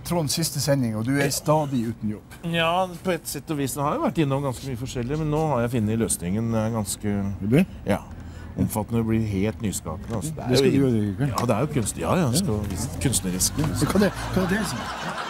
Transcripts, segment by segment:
Trond, siste sending, og du stadig uten jobb. Ja, på et sett og vis. Jeg har jo vært innom ganske mye forskjellig, men nå har jeg funnet løsningen ganske... Vil du? Ja. Omfattende og blir helt nyskapende. Altså. Det skal du gjøre i kveld? Ja, det er jo kunst. Ja, jeg skal vise kunstnerisk. Så hva er det som?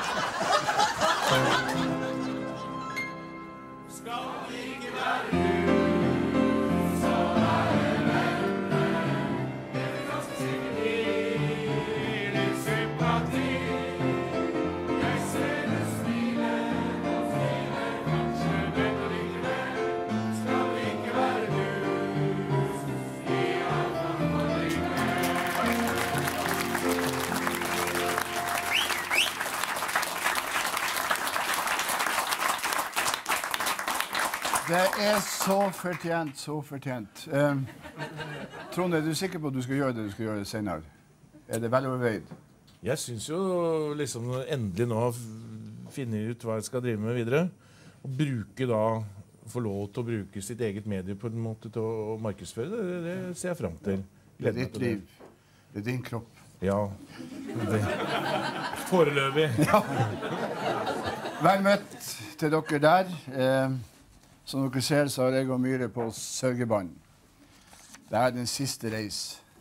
Det er så fortjent, så fortjent. Trond, er du sikker på at du skal gjøre det du skal gjøre senere? Er det vel overveid? Jeg synes jo liksom endelig nå finne ut hva jeg skal drive med videre. Og bruke da, få lov til å bruke sitt eget medie på en måte til å markedsføre det. Det ser jeg frem til. Det er ditt liv. Det er din kropp. Ja. Det. Foreløpig. Ja. Vel møtt til dere der. Som dere ser, så har jeg og Myhre på sørgebånd. Det er den siste reis.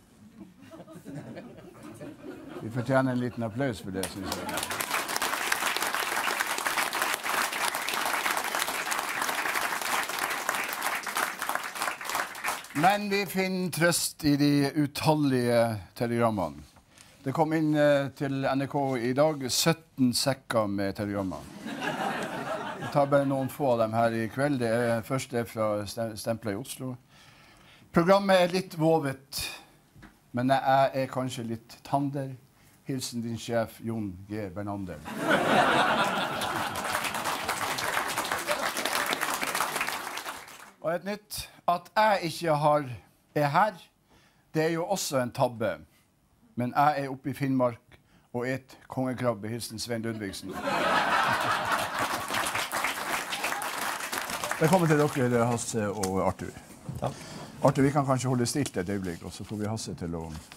Vi fortjener en liten applaus for det, synes jeg. Men vi finner trøst i de utallige telegrammene. Det kom inn til NRK i dag 17 sekker med telegrammer. Jeg tar bare noen få av dem her i kveld. Det første er fra Stemplet i Oslo. Programmet er litt vovet, men jeg er kanskje litt tander. Hilsen din sjef, Jon G. Bernander. Og et nytt. At jeg ikke er her, det er jo også en tabbe. Men jeg er oppe i Finnmark og et kongekrabbe. Hilsen Svein Ludvigsen. Velkommen til dere, Hasse og Arthur. Takk. Arthur, vi kan kanskje holde stilt et øyeblikk, og så får vi Hasse til å...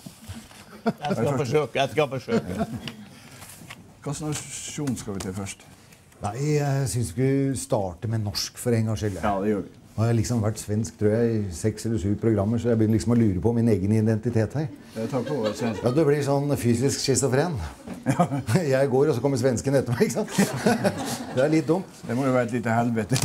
Jeg skal forsøke. Hvilken nasjon skal vi til først? Nei, jeg synes vi starter med norsk for en gang skyld. Ja, det gjør vi. Jeg har liksom vært svensk, tror jeg, i 6 eller 7 programmer, så jeg begynner liksom å lure på min egen identitet her. Jeg tar på svensk. Ja, det blir sånn fysisk schizofren. Ja. Jeg går, og så kommer svensken etter meg, ikke sant? Det er litt dumt. Det må jo være et lite helvete.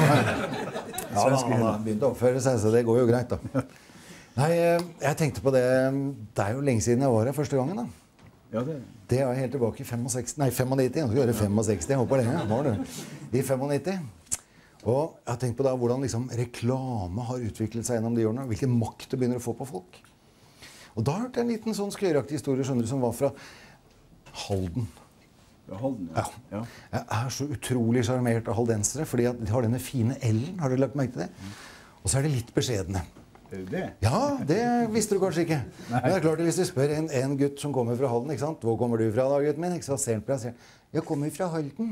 Ja, han har begynt å oppføre seg, så det går jo greit da. Nei, jeg tenkte på det, det er jo lenge siden jeg var her første gangen da. Ja, det. Det er helt tilbake i 95, jeg skal gjøre 65, jeg håper lenge, var det. I 95. Og jeg har tenkt på da hvordan liksom reklame har utviklet seg gjennom de årene, hvilken makt det begynner å få på folk. Og da hørte jeg en liten sånn skøyeraktig historie, skjønner du, som var fra Halden. Ja, Halden, ja. Ja. Jeg er så utrolig charmert av haldensere, fordi at de har denne fine L-en, har du lagt merke til det? Og så er det litt beskjedne. Er det det? Ja, det visste du kanskje ikke. Men det er klart at hvis du spør en gutt som kommer fra Halden, ikke sant? Hvor kommer du fra da, gutten min? Ikke sant? Ser han på deg og sier, jeg kommer fra Halden.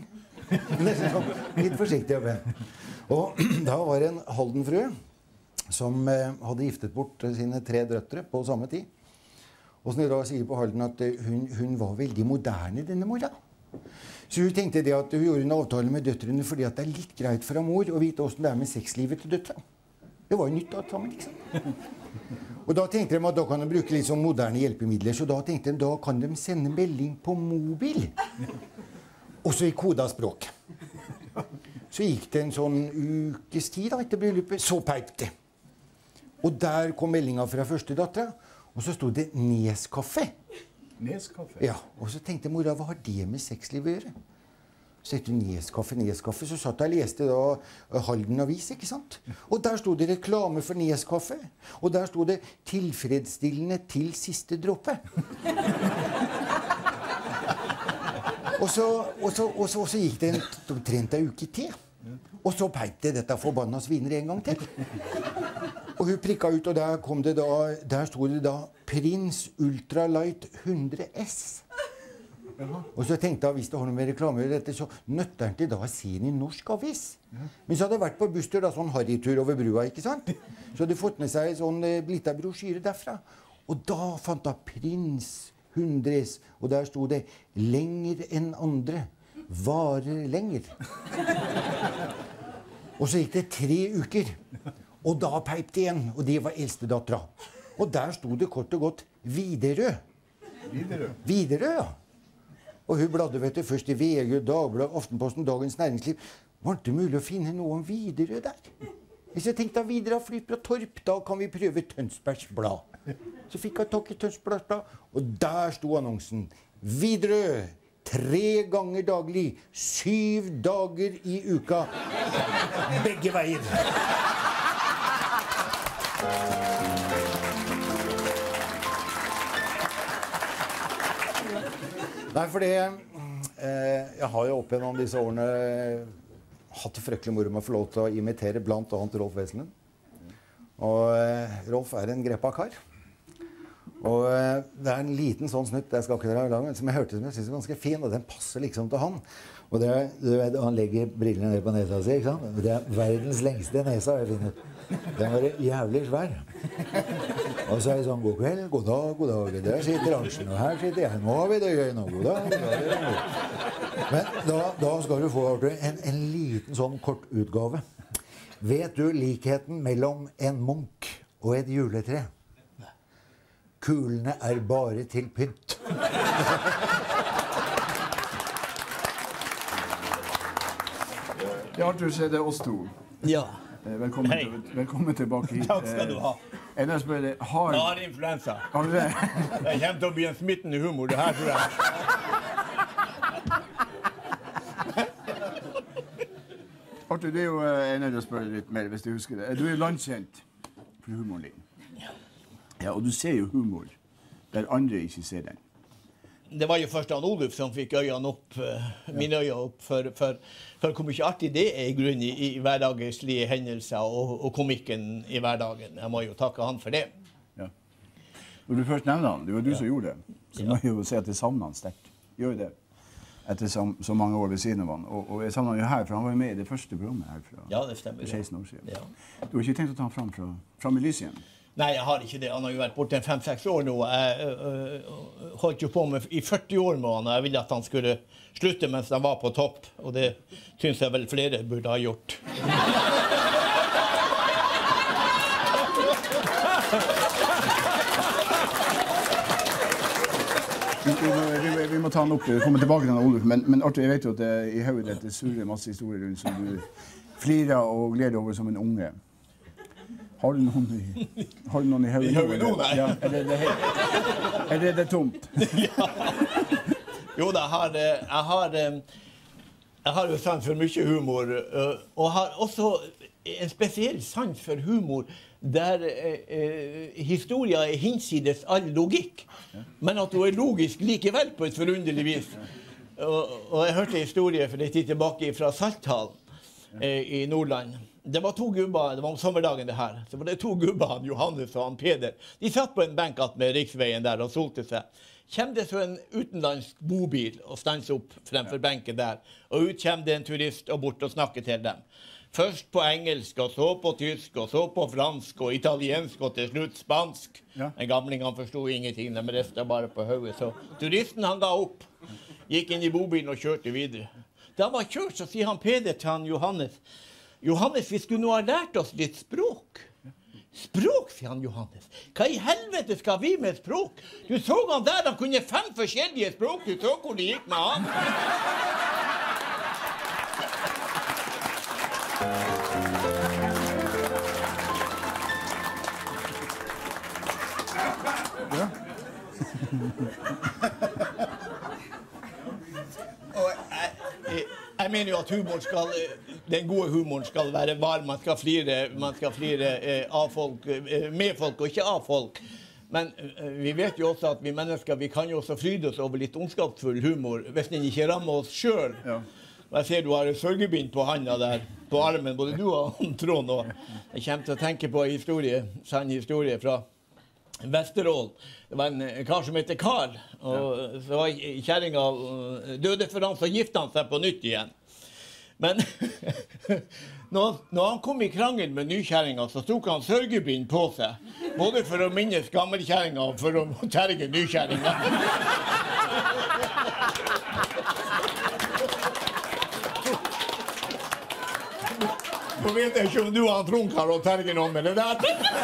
Litt forsiktig og pen. Og da var det en Halden-frue som hadde giftet bort sine 3 døtre på samme tid. Og som de da sier på Halden at hun var veldig moderne denne mora. Så hun tenkte det at hun gjorde en avtale med døtrene fordi at det er litt greit for mor å vite hvordan det er med sexlivet til døtre. Det var jo nytt alt sammen, liksom. Og da tenkte de at da kan de bruke litt sånn moderne hjelpemidler, så da tenkte de da kan de sende melding på mobil. Også i koda språk. Så gikk det en sånn ukes tid da, etter bryllupet, så peip det. Og der kom meldingen fra første datteren, og så stod det Neskaffe. Neskaffe? Ja, og så tenkte mora, hva har det med sexliv å gjøre? Så etter Neskaffe, så satt jeg og leste da Halden Avis, ikke sant? Og der stod det reklame for Neskaffe, og der stod det tilfredsstillende til siste droppe. Og så gikk det omtrent en uke til. Og så peip det dette forbanna sviner en gang til. Og hun prikket ut, og der kom det da, der stod det da Prins Ultralight 100S. Og så tenkte jeg, hvis det har noe med reklame i dette, så nøtter han til da å se den i norsk avis. Men så hadde jeg vært på busstur, da, sånn harrytur over brua, ikke sant? Så hadde fått med seg sånn liten brosjyre derfra. Og da fant jeg Prins hundres, og der sto det lenger enn andre, varer lenger. Og så gikk det 3 uker, og da peip det igjen, og det var eldste dattera. Og der sto det kort og godt Widerøe. Widerøe, ja. Og hun bladde, vet du, først i VG, Dagbladet, Aftenposten, Dagens Næringsliv. Var det mulig å finne noe om Widerøe der? Hvis jeg tenkte at Widerøe har flytt fra Torp, da kan vi prøve Tønsbergs Blad. Så fikk jeg tak i Tønsbergs Blad, og der sto annonsen. Widerøe, 3 ganger daglig, 7 dager i uka. Begge veier. Nei, fordi jeg har jo opp gjennom disse årene hatt det fryktelig moro med å få lov til å imitere blant annet Rolf Wesenlund. Og Rolf en grepa kar. Og det en liten sånn snutt, jeg skal ikke dra lang, som jeg hørte som jeg synes var ganske fin, og den passer liksom til han. Og det du vet, han legger brillene ned på nesa si, ikke sant? Det verdens lengste nesa, jeg finner. Den var jævlig svær. Og så jeg sånn, god kveld, god dag, der sitter Arntzen, og her sitter jeg, nå har vi det gøy nå, god dag. Men da skal du få en liten sånn kort utgave. Vet du likheten mellom en munk og et juletre? Kulene bare til pynt. Ja, Arthur, så det oss to. Ja. Velkommen tilbake hit. Takk skal du ha. Jeg spør deg, Jeg har influensa. Har du det? Det kommer til å bli en smittende humor, det her, tror jeg. Arthur, det jo jeg nødt til å spørre litt mer, hvis du husker det. Du jo landkjent for humoren din. Ja, og du ser jo humor der andre ikke ser den. Det var jo først han Oluf som fikk øynene opp, mine øyne opp, for hvor mye artig det i grunnen i hverdagslige hendelser og komikken i hverdagen. Jeg må jo takke han for det. Ja. Når du først nevner han, det var du som gjorde det, så må jeg jo si at jeg savner han sterkt. Gjør det. Etter så mange år ved siden av han. Og jeg savner han jo her, for han var jo med i det første programmet her for det stemmer, 16 år siden. Ja. Du har ikke tenkt å ta han fram i lyset igjen? Nei, jeg har ikke det. Han har jo vært borte 5-6 år nå. Jeg holdt jo på med i 40 år med han, og jeg ville at han skulle slutte mens han var på topp. Og det synes jeg vel flere burde ha gjort. Vi må ta han opp, komme tilbake til han Oluf, men Arthur, jeg vet jo at i hodet det surrer masse historier rundt som du flirer og gleder over som en unge. Har du noen i hodet? I hodet nå, nei. Ja, er det tomt? Ja. Jo da, jeg har jo sans for mye humor, og har også en spesiell sans for humor der historien er hinsides all logikk, men at du er logisk likevel på et forunderlig vis. Og jeg hørte historie for en tid tilbake fra Salthallen i Nordland. Det var 2 gubber, det var om sommerdagen det her, så var det 2 gubber, han Johannes og han Peder. De satt på en benk med riksveien der og solte seg. Kjem det så en utenlandsk bobil og stanser opp fremfor benken der, og ut kjem det en turist og bort og snakker til dem. Først på engelsk, og så på tysk, og så på fransk, og italiensk, og til slutt spansk. Ja. En gamling han forstod ingenting, de restet bare på hodet. Så turisten han ga opp, gikk inn i bobilen og kjørte videre. Da han var kjørt, så sier han Peder til han Johannes, Johannes, vi skulle nå ha lært oss litt språk. Språk, sier han Johannes. Hva i helvete skal vi med språk? Du så han der, han kunne 5 forskjellige språk. Du så hvor det gikk med han. Ja. Jeg mener jo at humor skal, den gode humoren skal være var, man skal flire av folk, med folk og ikke av folk. Men vi vet jo også at vi mennesker, vi kan jo også fryde oss over litt ondskapsfull humor, hvis den ikke rammer oss selv. Ja. Jeg ser du har et sørgebind på handa der, på armen, både du og Trond, og jeg kommer til å tenke på en historie, sann historie fra Vesterålen. Det var en kar som heter Karl, og så var kjæringa døde for han, så gifte han seg på nytt igjen. Men når han kom i krangel med nykjæringa, så tok han sørgebind på seg. Både for å minnes gammelkjæringa og for å terge nykjæringa. Nå vet jeg ikke om du har Trond klarer å terge noen med det der.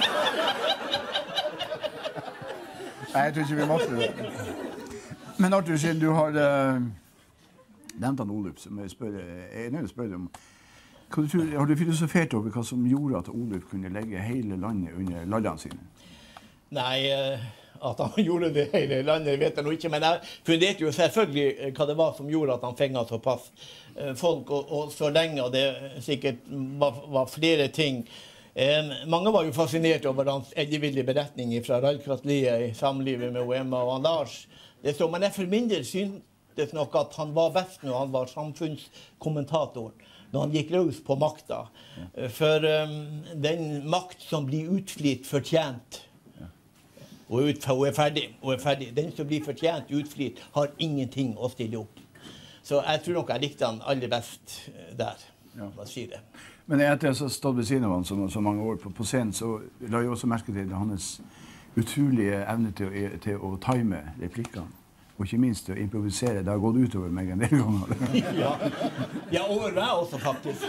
Nei, jeg tror ikke vi måtte det. Men Arthur, siden du har nevnt han Oluf, som jeg er nødt til å spørre om. Har du filosofert over hva som gjorde at Oluf kunne legge hele landet under laddene sine? Nei, at han gjorde det hele landet vet jeg nå ikke, men jeg funderte jo selvfølgelig hva det var som gjorde at han fenget såpass folk, og så lenge, og det sikkert var flere ting. Mange var jo fascinert over hans ellevillige beretning fra Rallkratliet i samlivet med Emma og han Lars. Det så, men jeg for min del syntes nok at han var best når han var samfunnskommentator, når han gikk løs på makta. For den makt som blir utflitt fortjent, og er ferdig. Den som blir fortjent utflitt har ingenting å stille opp. Så jeg tror nok jeg likte han aller best der. Hva sier det? Men etter jeg har stått ved siden av han så mange år på scenen, så la jeg også merke til hans utrolige evne til å time replikkene. Og ikke minst til å improvisere. Det har gått utover meg en del ganger. Ja, over meg også faktisk.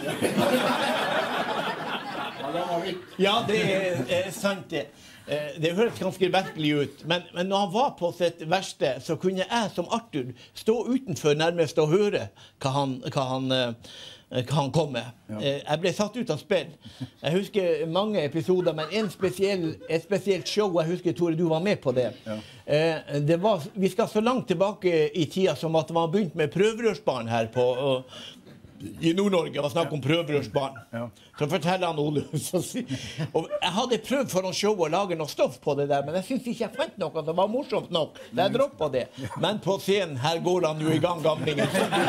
Ja, det er sant det. Det høres ganske merkelig ut, men når han var på sitt verste, så kunne jeg som Arthur stå utenfor nærmest og høre hva han kom med. Jeg ble satt ut av spill. Jeg husker mange episoder, men et spesielt show, jeg husker, Tore, du var med på det. Vi skal så langt tilbake i tida som at det var begynt med prøverørsbarn her i Nord-Norge, og snakk om prøverørsbarn. Så forteller han Ole. Og jeg hadde prøvd for en show å lage noe stoff på det der, men jeg synes ikke jeg fant noe som var morsomt nok. Jeg droppet det. Men på scenen, her går han jo i gang, gamlingen.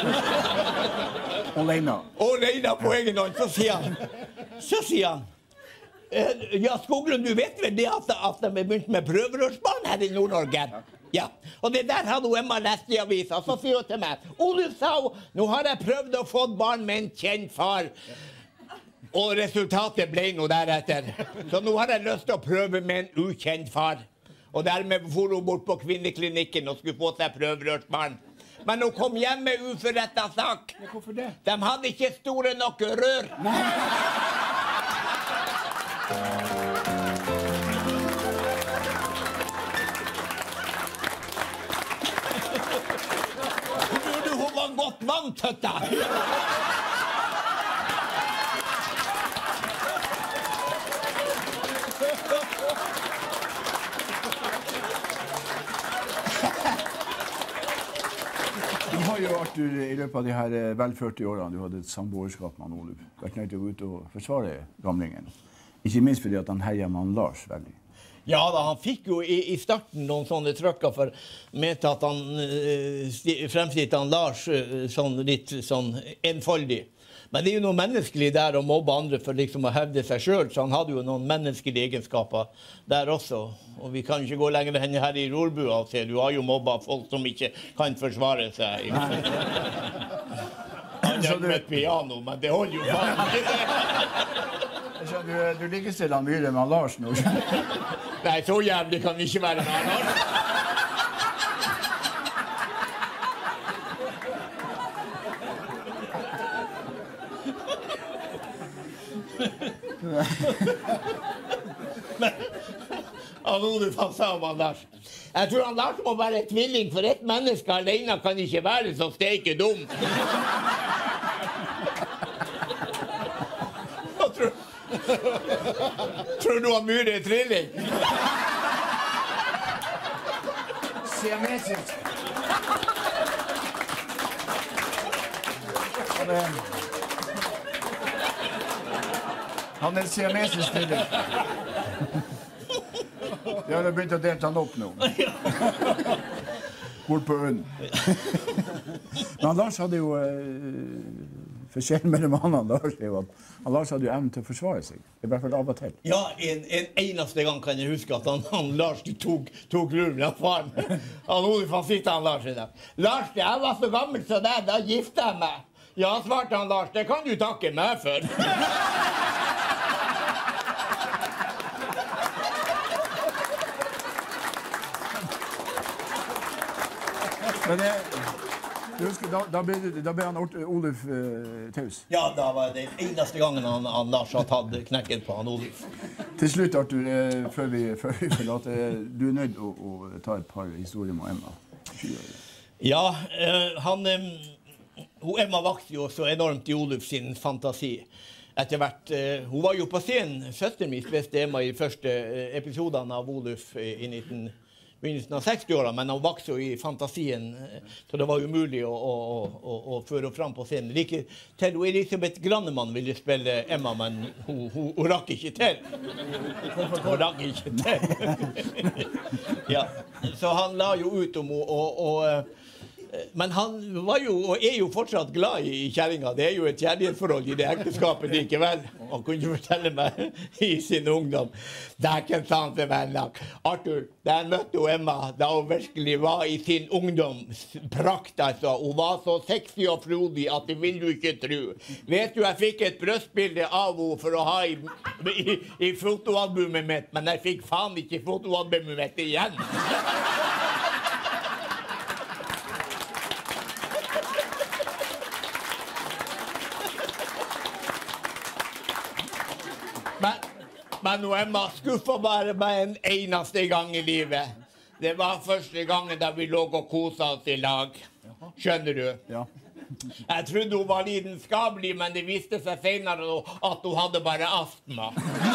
Oleina på egen hånd, så sier han, ja, Skoglund, du vet vel det at de er begynt med prøverørsbarn her i Nord-Norge? Ja, og det der hadde Emma lest i avisa, så sier hun til meg, Oluf sa, nå har jeg prøvd å få barn med en kjent far, og resultatet ble noe deretter. Så nå har jeg lyst til å prøve med en ukjent far. Og dermed for hun bort på kvinneklinikken og skulle få seg prøverørsbarn. Men hun kom hjem med uforrettet sak. Hvorfor det? De hadde ikke store nok rør. Hun var godt vant til det. Du har jo, Arthur, i løpet av de her vel 40 årene du hadde et samboerskap med Oluf, vært nødt til å gå ut og forsvare gamlingen. Ikke minst fordi at han heier med han Lars veldig. Ja da, han fikk jo i starten noen sånne trøkker for mente at han fremstilte han Lars litt sånn enfoldig. Men det er jo noe menneskelig der å mobbe andre for liksom å hevde seg selv, så han hadde jo noen menneskelige egenskaper der også. Og vi kan ikke gå lenger enn her i Rorbua og se, du har jo mobbet folk som ikke kan forsvare seg. Han har med piano, men det holder jo bare. Du likestiller han mye med han Lars nå. Nei, så jævlig kan vi ikke være med han Lars. Men Oluf, han sa om han Lars, jeg tror han Lars må være tvilling, for et menneske alene kan ikke være så steike dum. Tror du han Myhre er trilling? Siamesisk. Han er siamesisk tvilling. Vi har begynt å dele han opp nå. Bort på øen. Men Lars hadde jo forskjellen mellom han og Lars er jo at Lars hadde jo evnen til å forsvare seg. I hvert fall av og til. Ja, en eneste gang kan jeg huske at han Lars tok luren av faren. Han Oluf, han sitter han Lars i dag. Lars, jeg var så gammel så der, da giftet jeg meg. Ja, svarte han Lars, det kan du takke meg for. Men du husker, da ble han Oluf taus. Ja, da var det eneste gangen han Lars har tatt knekken på han Oluf. Til slutt, Arthur, før vi forlater, du nødt å ta et par historier med Emma. Ja, Emma vokste jo så enormt i Oluf sin fantasi. Etter hvert, hun var jo på scenen, søsteren min spilte Emma i første episodene av Oluf i begynnelsen av 60-årene, men hun vokste jo i fantasien, så det var umulig å føre fram på scenen. Like til Elisabeth Grannemann ville spille Emma, men hun rakk ikke til. Hun rakk ikke til. Ja, så han la jo ut om henne, men han var jo, og jo fortsatt glad i kjæringa. Det jo et kjærlighetsforhold i det ekteskapet likevel. Han kunne fortelle meg i sin ungdom. Det ikke en sant for venner. Arthur, da jeg møtte Emma, da hun virkelig var i sin ungdomsprakt, altså. Hun var så sexy og frodig at det vil du ikke tro. Vet du, jeg fikk et brøstbilde av henne for å ha i fotoalbumet mitt, men jeg fikk faen ikke fotoalbumet mitt igjen. Men Emma skuffet bare meg en eneste gang i livet. Det var første gangen da vi lå og koset oss i lag. Skjønner du? Ja. Jeg trodde hun var lidenskapelig, men det viste seg senere at hun hadde bare astma.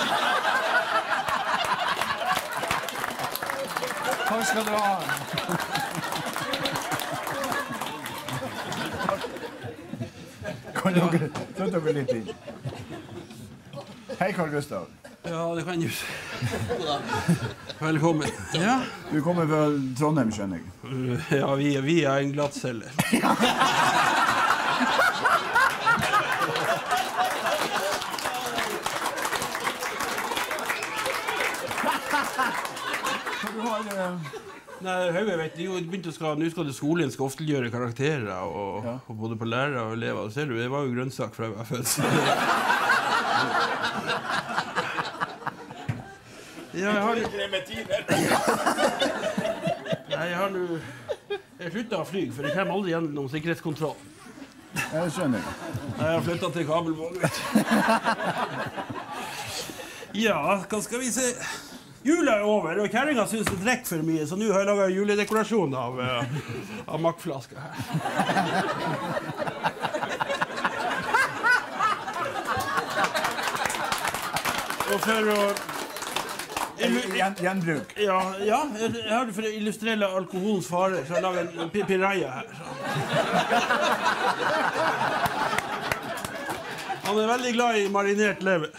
Takk skal du ha. Kan dere ta dere litt inn? Hei, Carl Gustav. Ja, det kan du. Velkommen. Ja. Du kommer fra Trondheim, skjønner jeg. Ja, vi en glattceller. Nei, Høyve vet du, nå skal skolen skal offentliggjøre karakterer, og både på lærere og elever. Ser du, det var jo grønnsak fra jeg var født. Ja, jeg sluttet å flyge, for jeg kommer aldri gjennom sikkerhetskontroll. Jeg skjønner. Jeg har flyttet til Kabelvåg, vet du. Ja, hva skal vi se? Jula over, og kjæringa synes det drekker for mye, så nå har jeg laget juledekorasjon av makkflasker her. Og for å... Gjenbruk. Ja, jeg har det for å illustrere alkoholens fare, så jeg lager en piraya her. Han veldig glad i marinert lever.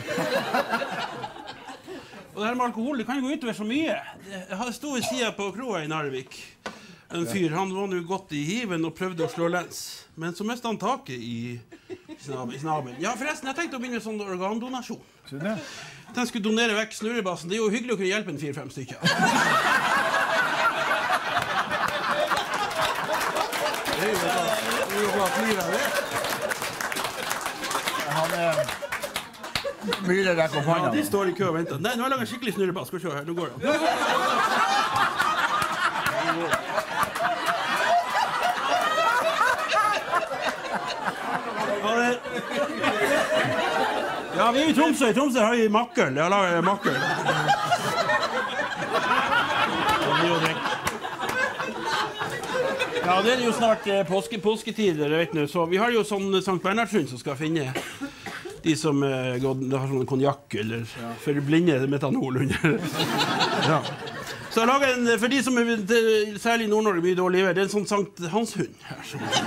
Og det her med alkohol, det kan jo gå utover så mye. Jeg stod i siden på kroa i Narvik. En fyr, han var nå godt i hiven og prøvde å slå lens. Men så mistet han taket i snabelen. Ja, forresten, jeg tenkte å begynne med sånn organdonasjon. Den skulle donere vekk snurrebassen. Det jo hyggelig å kunne hjelpe en 4-5 stykker. Det jo bare flyr av det. Han mye det der på panna. Ja, de står i kø og venter. Nei, nå har jeg laget en skikkelig snurrebass. Skal vi se her, nå går det. Ja, vi i Tromsø. I Tromsø har vi makkel. Jeg har laget makkel. Ja, det jo snart påsketider, vet du. Så vi har jo sånn Sankt Bernhardsund som skal finne de som har sånn konjakk eller for blinde metanol under. Ja. Så jeg har laget en, for de som særlig i Nord-Norge mye dårlig vær, det en sånn Sankt Hans-hund her.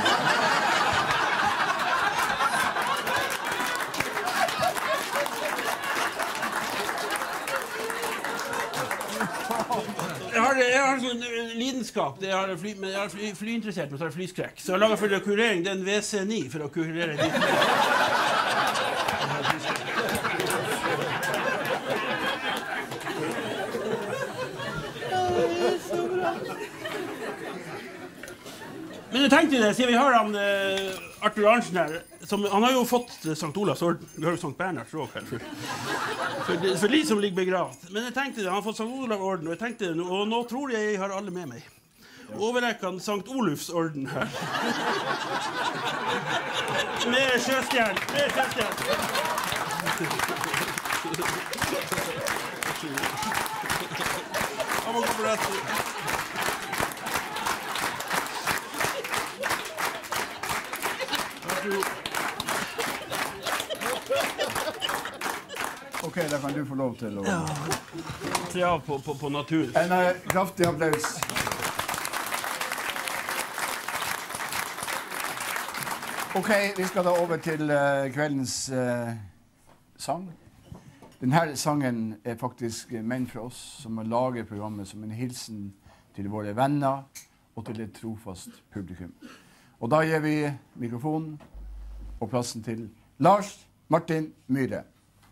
Jeg har sånn lidenskap, jeg er flyinteressert, men så er det flyskrekk. Så jeg lager for kurering, det en WC9 for å kurere de. Men Men jeg tenkte det, siden vi har han Arthur Arntzen her, han har jo fått Sankt Olavs orden. Vi har jo Sankt Bernhards råk her for de som ligger begravd. Men jeg tenkte det, han har fått Sankt Olavs orden, og jeg tenkte det, og nå tror jeg har alle med meg. Overrekker han Sankt Olufs orden her. Med sjøstjern, Han må gå på rett. Ok, da kan du få lov til å... Tre av på naturen. En kraftig applaus. Ok, vi skal da over til kveldens sang. Denne sangen faktisk ment for oss som har laget programmet som en hilsen til våre venner og til et trofast publikum. Og da gir vi mikrofonen og plassen til Lars Martin Myhre.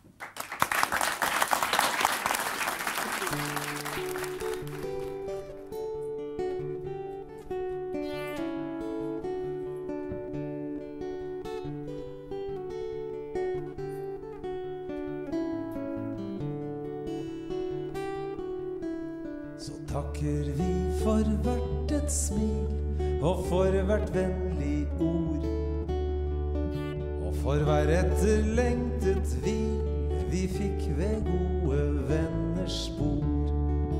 Så takker vi for hvert et smil og for hvert vennlig ord og for hver etterlengtet hvil vi fikk ved gode venners bord.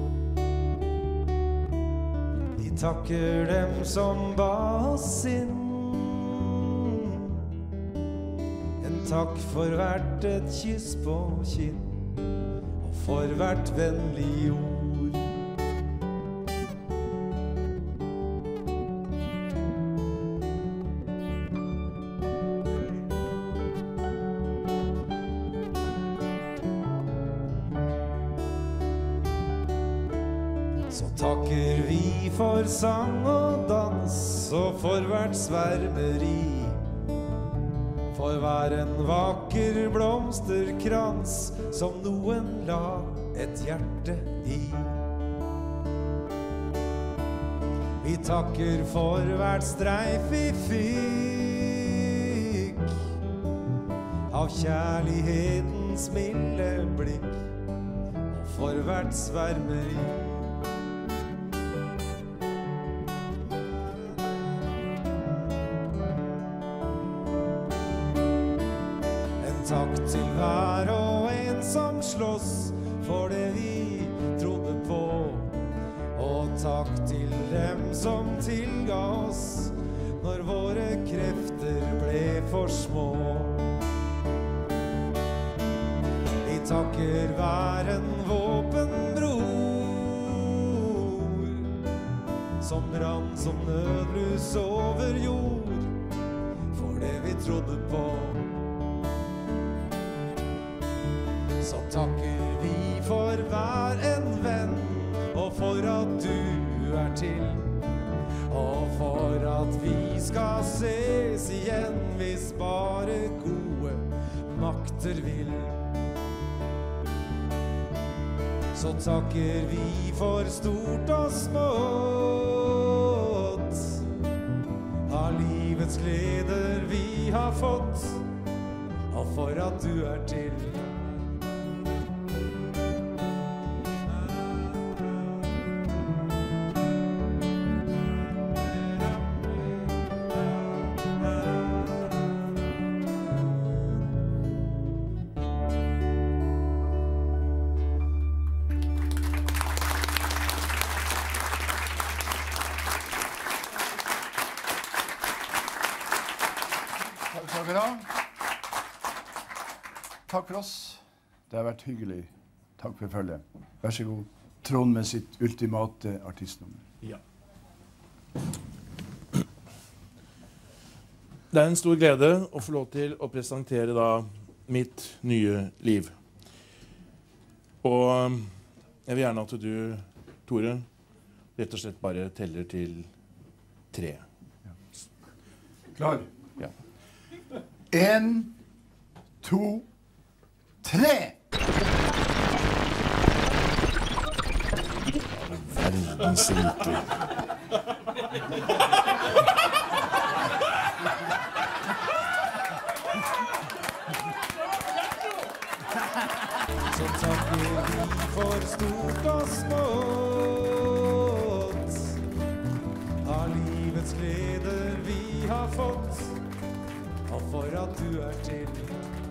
Vi takker dem som ba oss inn. En takk for hvert et kyss på kinn og for hvert vennlig ord. Så takker vi for sang og dans og for hvert svermeri, for hver en vakker blomsterkrans som noen la et hjerte i. Vi takker for hvert streif vi fikk av kjærlighetens milde blikk og for hvert svermeri. Takk til hver og en som slåss for det vi trodde på, og takk til dem som tilga oss når våre krefter ble for små. Vi takker hver en våpenbror som rann som nødlus over jord for det vi trodde på. Så takker vi for hver en venn, og for at du er til, og for at vi skal ses igjen hvis bare gode makter vil. Så takker vi for stort og smått, av livets gleder vi har fått, og for at du er til. Takk for oss. Det har vært hyggelig. Takk for følget. Vær så god. Trond med sitt ultimate artistnummer. Ja. Det er en stor glede å få lov til å presentere da mitt nye liv. Og jeg vil gjerne at du, Tore, rett og slett bare teller til 3. Ja. Klar? Ja. 1, 2, 3! Verdens rike. stort og smått, av livets gleder vi har fått, og for at du til.